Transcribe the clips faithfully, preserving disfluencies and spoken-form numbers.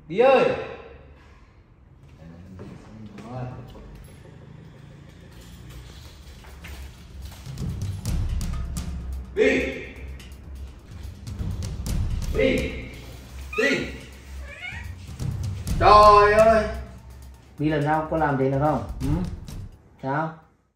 Bi ơi. Bi. Bi. Bi. Trời ơi. Bi lần sau có làm gì được không? Ừ? Sao?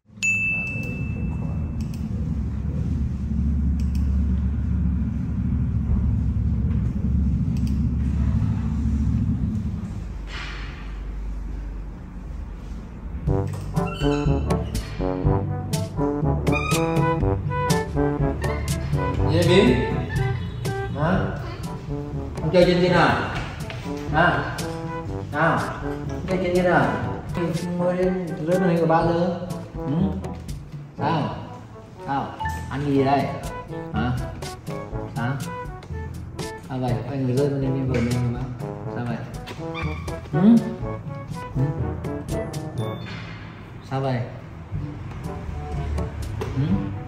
Gì vậy Bi? Hả? Không chơi trên kia nào? Hả? Nào? Chơi trên kia nào? Mới đến rớt màn hình của ba giờ. Ừ? Sao? Sao? Ăn gì đây? Hả? Sao? Sao vậy? Anh rớt màn hình vừa mình mà. Sao vậy? Ừ? Ừ? Sao vậy? Ừ?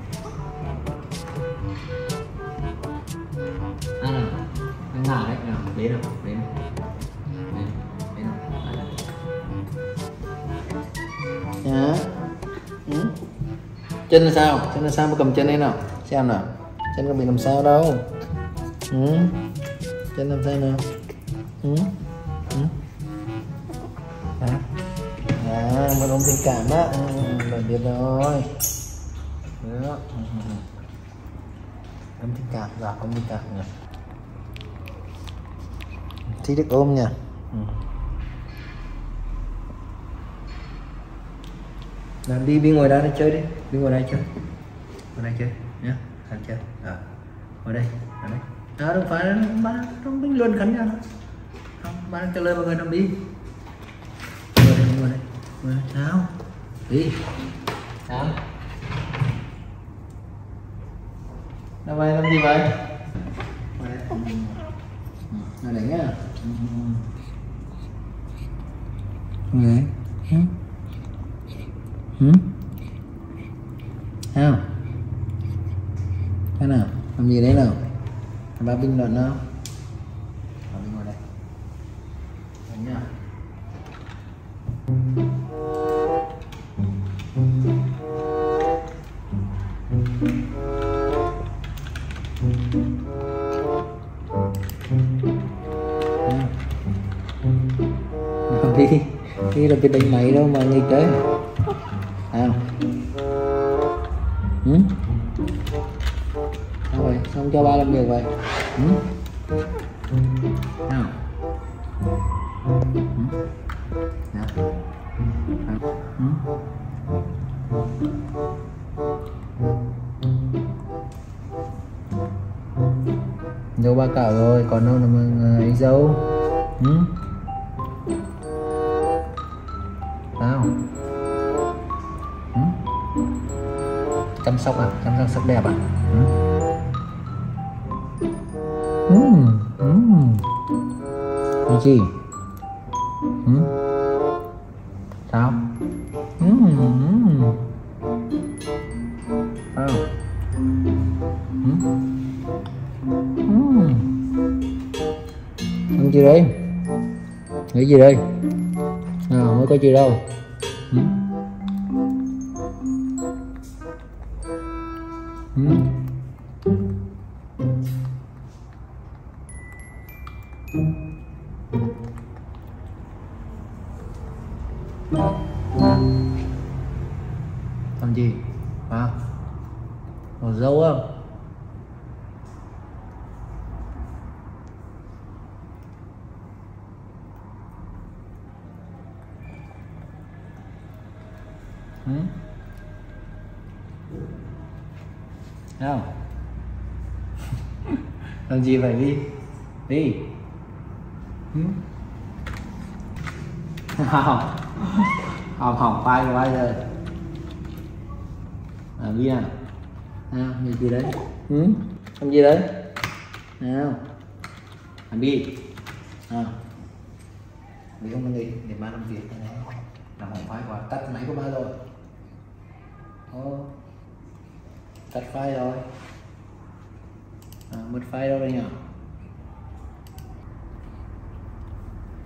À nào, anh ngả đấy, nào, đến nào, đến nào, đến, đến nào, dạ, ừ? Chân là sao? Chân là sao? Mà cầm chân đây nào, xem nào, chân có bị làm sao đâu, ừ? Chân làm sao nào, ừ? Ừ? Hả? À, mà ông tình cảm á, ừ, rồi biết rồi, đó, ừ. Ông tình cảm, dạ, ông tình cảm nhỉ. Thích được ôm nha. Ừ. Nào, đi đi ngồi đây để chơi đi, đi ngồi đây chơi, ngồi đây chơi nhá, ăn chơi, à, ngồi đây, ngồi đây. À, không phải ba không biết luôn khánh ra, không, ba trả lời mọi người làm đi, ngồi đây, ngồi đây, ngồi đây, sao, đi, sao, đâu vậy, làm gì vậy, ngồi đây, ngồi đây nhá. Người ừ. Ừ? Sao? Thế nào? Làm gì đấy nào? Ba bình luận nào? Ba bình ngồi đây. Đấy nhá. Đi đi là cái đánh máy đâu mà nghịch đấy. Sao? Ừ? Sao vậy? Sao không cho ba làm việc vậy? Ừ? Nào? Ừ? Nào? Ừ? Dâu ba cảo rồi, còn đâu là mình dâu. Ừ? Sao? Ừ? Chăm sóc à? Chăm sóc sắc đẹp à? Ừ? Ừ. Ừ. Cái gì? Ừ? Sao? Ừ. Ừ. Sao? Ừ? Ừ. Ăn gì đây? Nghĩ gì đây? Nào, mới có gì đâu. Ừ? Ừ? Làm gì? À? Màu dâu không? Ừ? Nào. Làm gì vậy đi? Đi. Ừ? Hỏng hỏng hỏng vai vai rồi. À, đi nào. Nào, làm gì đấy? Ừ? Làm gì đấy? Nào. Làm đi. À. Đi không đi để ba làm việc này. Làm hỏng vai quá, tắt máy của ba rồi. Ô. Tắt file rồi. À, mất file đâu đây nhỉ?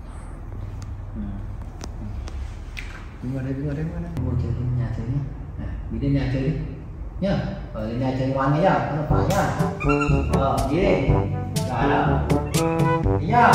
Đi ngồi đây, đi ngồi đây, ngồi đây. Ngồi chơi đến nhà chơi nhá. Đi đến nhà chơi đi. Nhá. Ở đến nhà chơi ngoan nhá, không được phải nhá. Ờ, đi đi. Rồi đó. Đi nhá.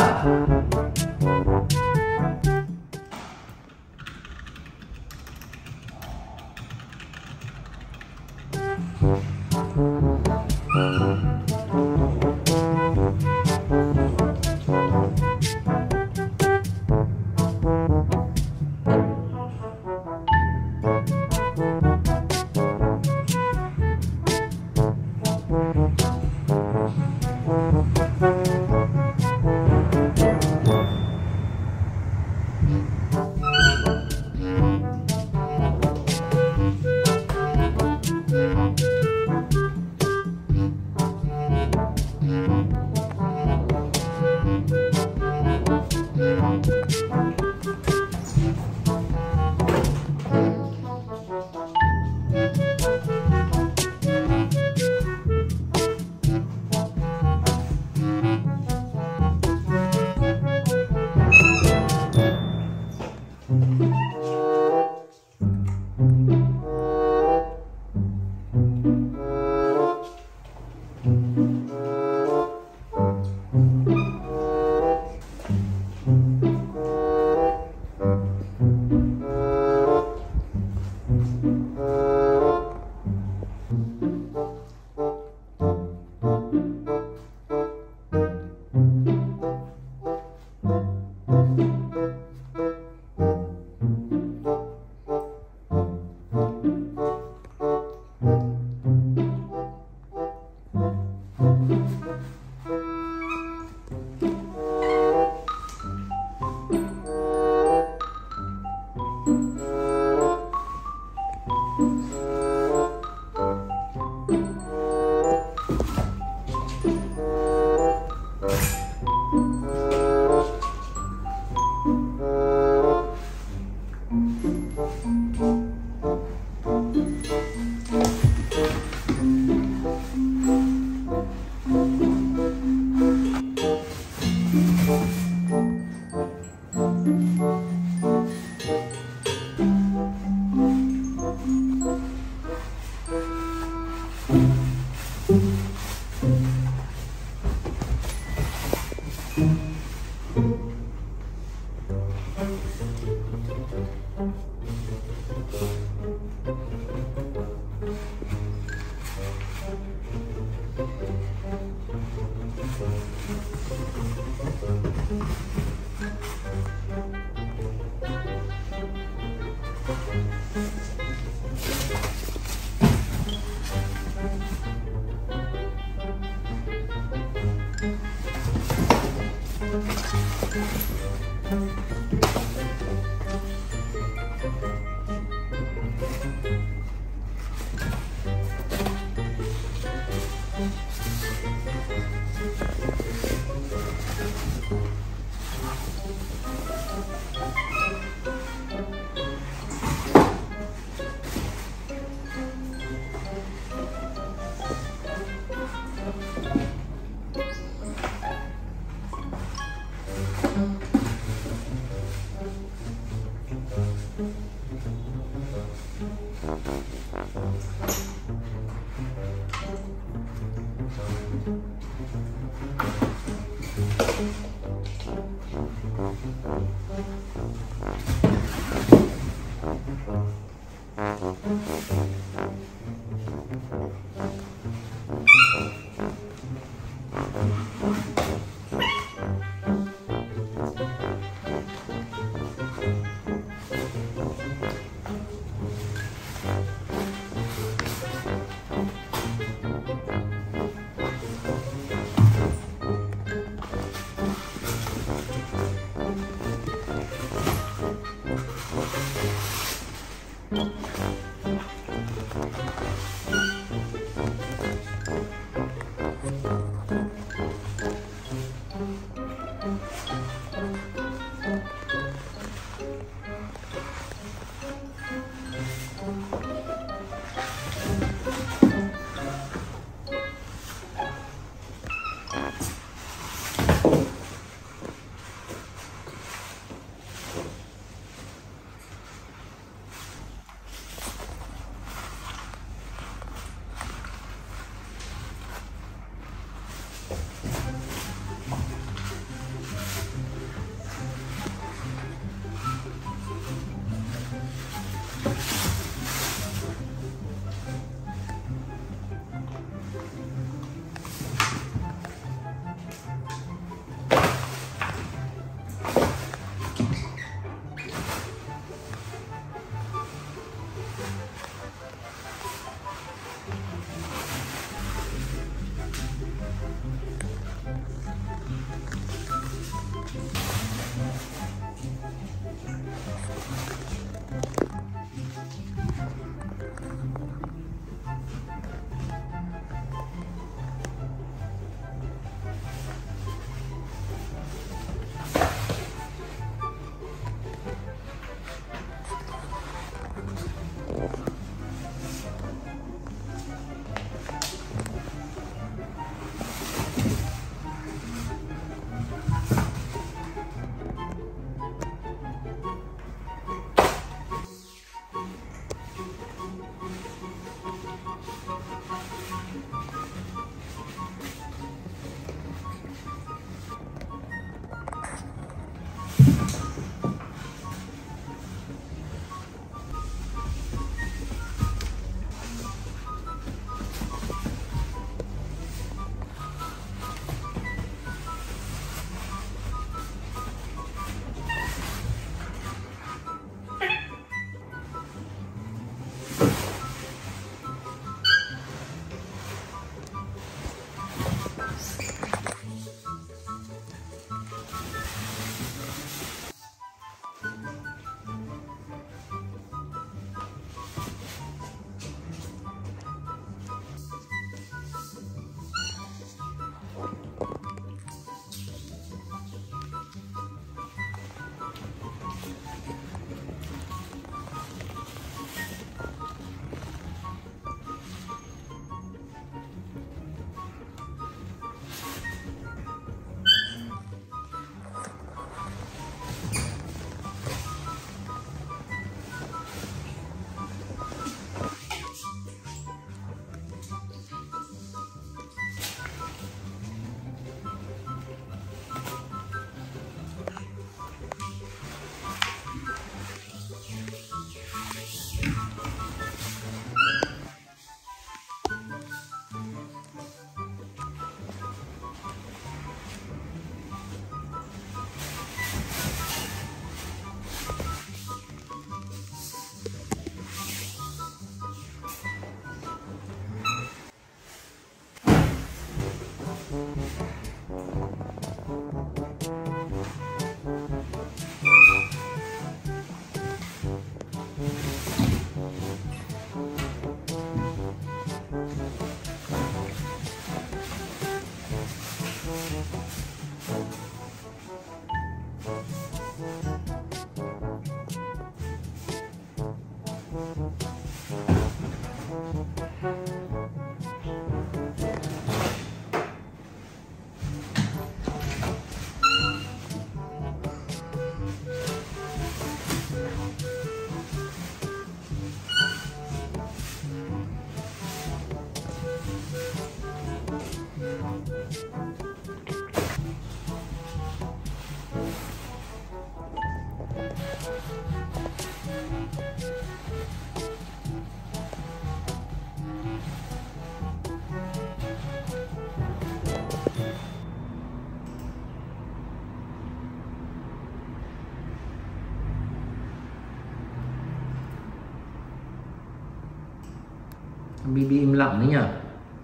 Bibi im lặng đấy nhỉ.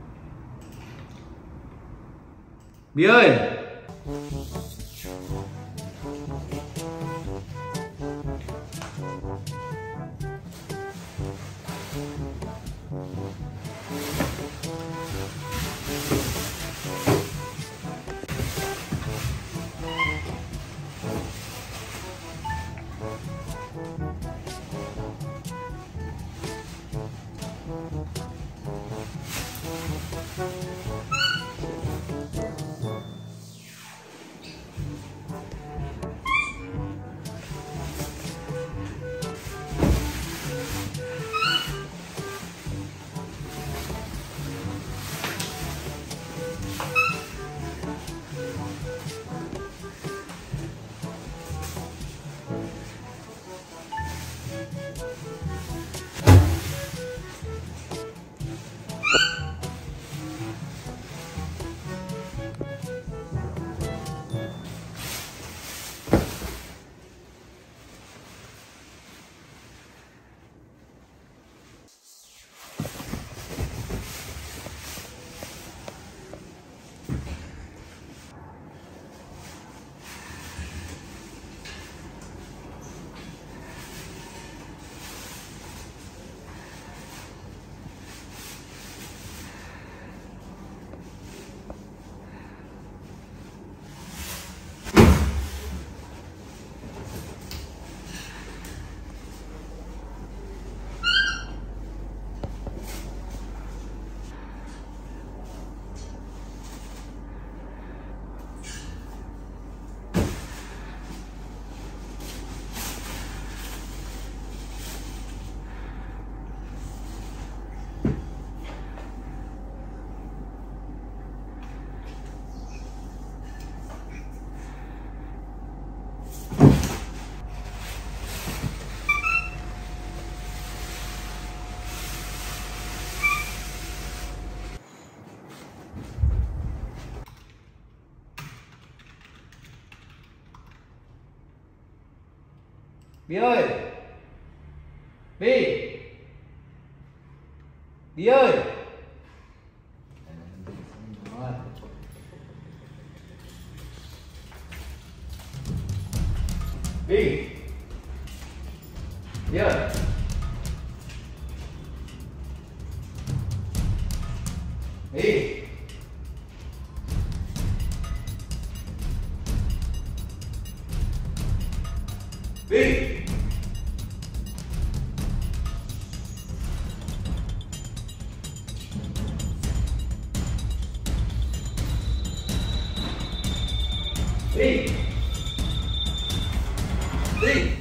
Bi ơi. Bi ơi, Bi, Bi ơi. Bi, Bi ơi. Bi. Bi. Đi. Đi.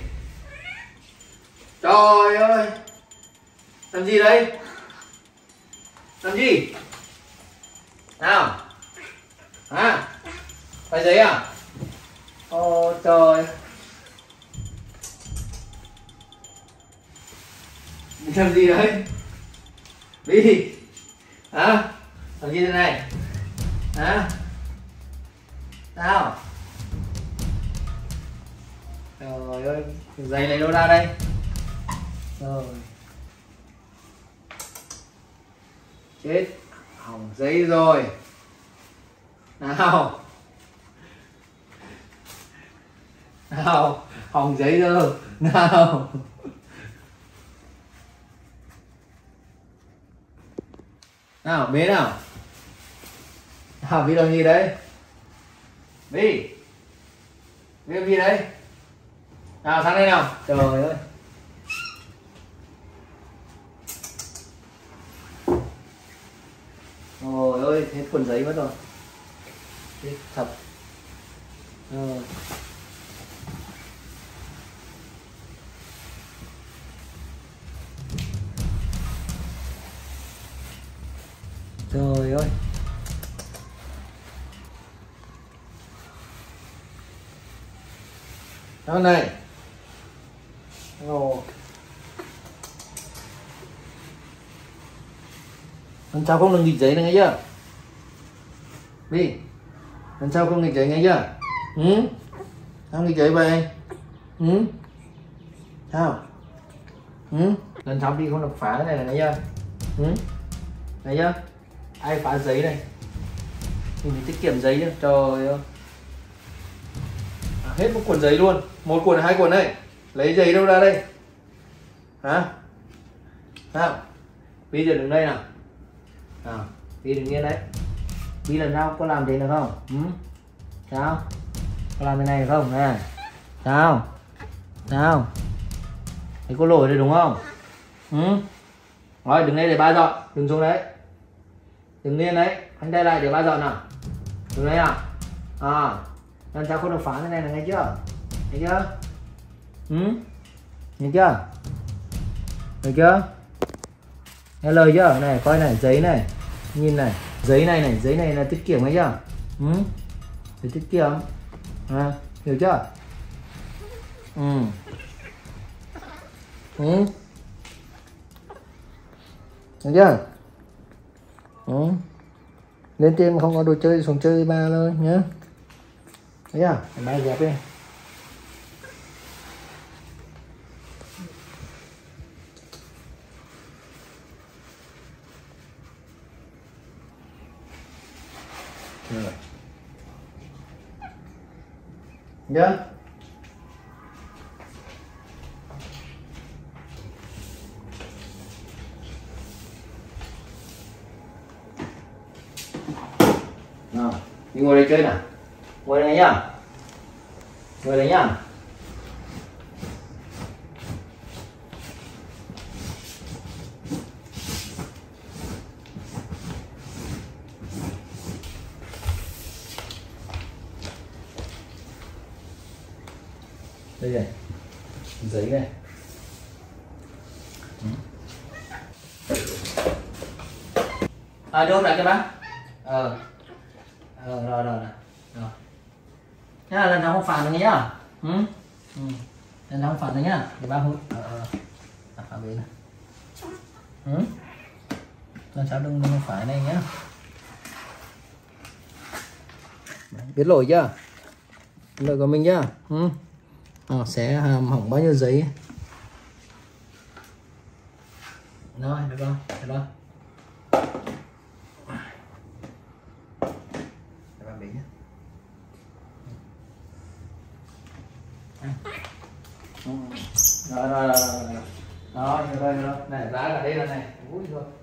Trời ơi. Làm gì đấy? Làm gì? Nào. Hả? Phải giấy à? Ồ trời. Làm gì đấy? Đi. Hả? Làm gì thế này? Hả? Sao? Trời ơi, giày này đâu ra đây? Rồi. Chết, hỏng giấy rồi. Nào. Nào, hỏng giấy rồi. Nào. Nào, bế nào. Nào, Bi làm gì đấy? Bi. Bi làm gì đấy? Nào, sang đây nào. Trời ơi. Ôi ơi, hết cuốn giấy mất rồi. Chết thật. Rồi. Trời ơi. Đó này. Ồ. Lần sau không được nghịch giấy này nghe chưa? Đi. Lần sau không nghịch giấy nghe chưa? Ừ? Sao nghịch giấy vậy? Ừ? Sao? Ừ? Lần sau đi không được phá cái này là nghe chưa? Ừ? Nghe chưa? Ai phá giấy này? Mình phải tiết kiệm giấy chứ. Trời ơi. À, hết một cuộn giấy luôn. Một cuộn hai cuộn đây. Lấy giấy đâu ra đây? Hả? Sao? Bây giờ đứng đây nào. Nào, Bi đừng yên đấy. Bi lần sau có làm thế được không? Ừ? Sao? Có làm thế này được không? Nè. Sao? Sao? Thấy có lỗi rồi đúng không? Ừ? Rồi đứng đây để ba dọn. Đừng xuống đấy. Đừng yên đấy. Anh đây lại để ba dọn nào. Đứng đấy nào. À. Lần sau không được phá thế này là nghe chưa? Nghe chưa? Ừ? Nghe chưa? Được chưa? Nghe lời chưa? Này coi này, giấy này. Nhìn này, giấy này này, giấy này là tiết kiệm hay chưa? Ừ? Để tiết kiệm. À, hiểu chưa? Ừ. Ừ. Hiểu chưa? Ừ. Lên trên không có đồ chơi xuống chơi ba thôi nhá. Thấy à? Ba dẹp đi. Rồi. Nhớ. Nào, đi ngồi đây chơi nào. Ngồi đây nhá. Ngồi đây nhá. Đây này, giấy này. À đâu đặt cho bác. Ờ. Ờ rồi rồi rồi. Thế là lần sau không phản được nhá. Ừ? Ừ. Lần sau không phản được nhá. Để bác hút. Ờ ờ. À, phản bên này. Ừ? Lần sau đừng đừng phải này nhá. Biết lỗi chưa? Lỗi của mình chưa? Ừ? Nó sẽ hỏng bao nhiêu giấy. Rồi, được không? Được không? Để bạn bình nhé. Rồi, rồi, rồi, rồi. Rồi, rồi, rồi. Này, giá cả đây là này. Ui rồi.